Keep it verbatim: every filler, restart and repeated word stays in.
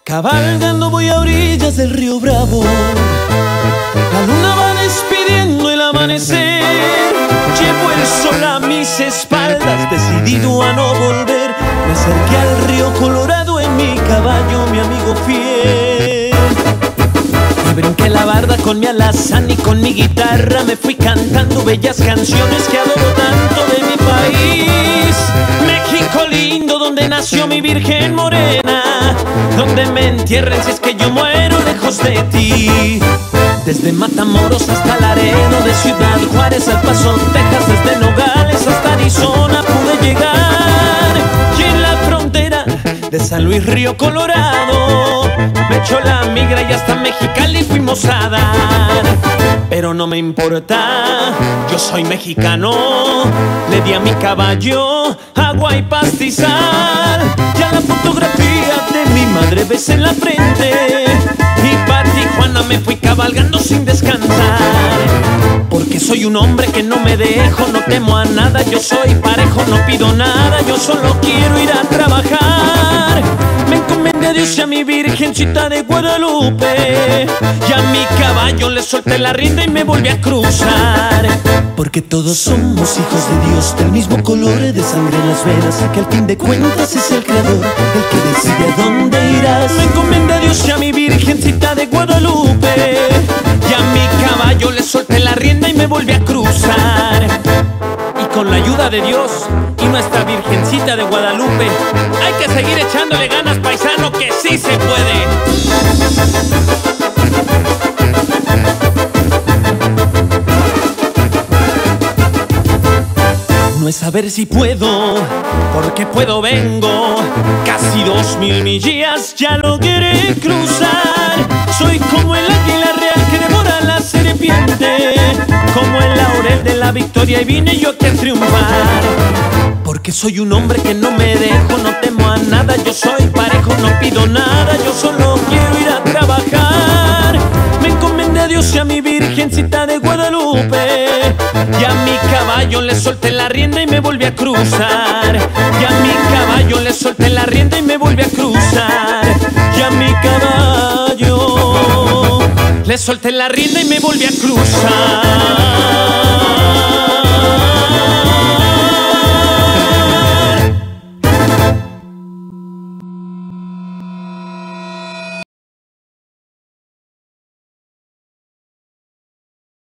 Cabalgando voy a orillas del río Bravo. La luna va despidiendo el amanecer. Llevo el sol a mis espaldas, decidido a no volver. Me acerqué al río Colorado en mi caballo, mi amigo fiel. Me brinqué la barda con mi alazán y con mi guitarra me fui cantando bellas canciones que adoro tanto de mi país. México lindo, donde nació mi Virgen Morena, donde me entierren si es que yo muero lejos de ti. Desde Matamoros hasta Laredo, de Ciudad Juárez al Paso, Texas, desde Nogales hasta Arizona pude llegar. Y en la frontera de San Luis Río Colorado me echó la migra y hasta Mexicali fuimos a dar. Pero no me importa, yo soy mexicano. Le di a mi caballo agua y pastizal. Ya la fotografía de mi madre ves en la frente. Y pa' Tijuana me fui cabalgando sin descansar. Porque soy un hombre que no me dejo, no temo a nada. Yo soy parejo, no pido nada, yo solo quiero ir a trabajar. Me encomendé a Dios y a mi Virgencita de Guadalupe, y a mi caballo le solté la rienda y me volví a cruzar. Porque todos somos hijos de Dios, del mismo color de sangre en las venas, que al fin de cuentas es el creador el que decide a dónde irás. Me encomendé a Dios y a mi Virgencita de Guadalupe, y a mi caballo le solté la rienda y me volví a cruzar. Y con la ayuda de Dios y nuestra Virgencita de Guadalupe, hay que seguir echándole ganas, paisano, que sí se puede. No es saber si puedo, porque puedo vengo. Casi dos mil millas ya logré cruzar. Soy como el águila real que devora la serpiente, como el laurel de la victoria, y vine yo aquí a triunfar. Porque soy un hombre que no me dejo, no temo a nada. Yo soy parejo, no pido nada, yo solo quiero ir a trabajar. Me encomendé a Dios y a mi Virgencita de Guadalupe, y a mi caballo le solté la rienda y me volví a cruzar. Y a mi caballo le solté la rienda y me volví a cruzar. Y a mi caballo le solté la rienda y me volví a cruzar.